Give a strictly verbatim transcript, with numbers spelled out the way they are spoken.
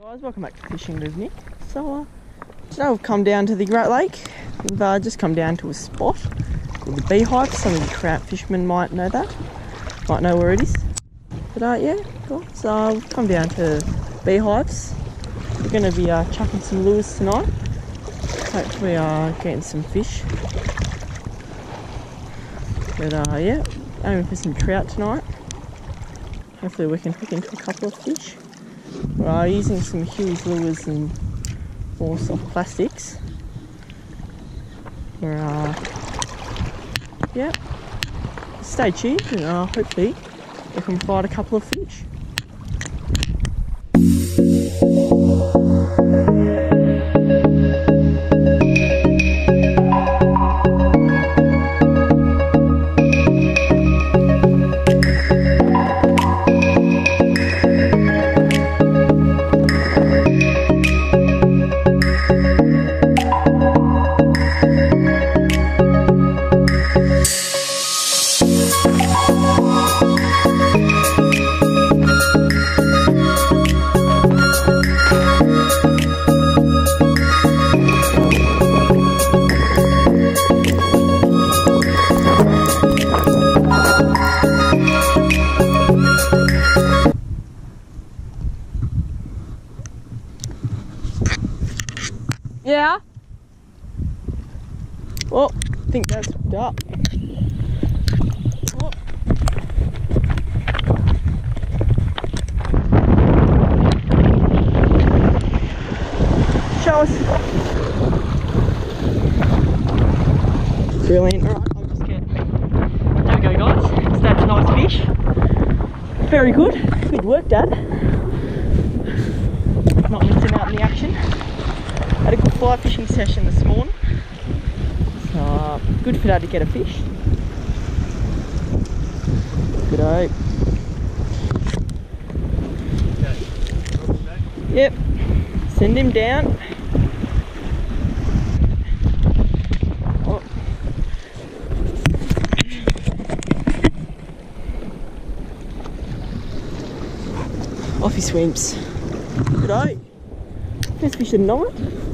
Guys, welcome back to Fishing with Nick. So uh, today we've come down to the Great Lake. We've uh, just come down to a spot called the Beehive. Some of the trout fishermen might know that, might know where it is. But uh, yeah, guys, uh, we've come down to Beehives. We're going to be uh, chucking some lures tonight. Hopefully uh, getting some fish. But uh, yeah, aiming for some trout tonight. Hopefully we can hook into a couple of fish. We're uh, using some Hughes lures and more soft plastics. We're uh, yeah, stay tuned and uh, hopefully we can provide a couple of fish. Yeah? Oh, I think that's hooked up. Oh. Show us. Brilliant. Alright, I'll just get. There we go, guys. So that's a nice fish. Very good. Good work, Dad. Not missing out in the action. Had a good fly fishing session this morning, so uh, good for Dad to get a fish. Good-o. Yep, send him down. Oh. Off he swims. Good-o. First fish of the night.